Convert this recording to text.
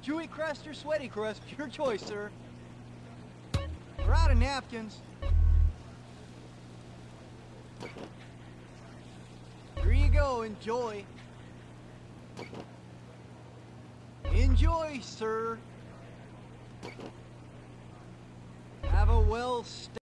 Chewy crust or sweaty crust, your choice, sir. We're out of napkins. Here you go, enjoy. Enjoy, sir. Have a well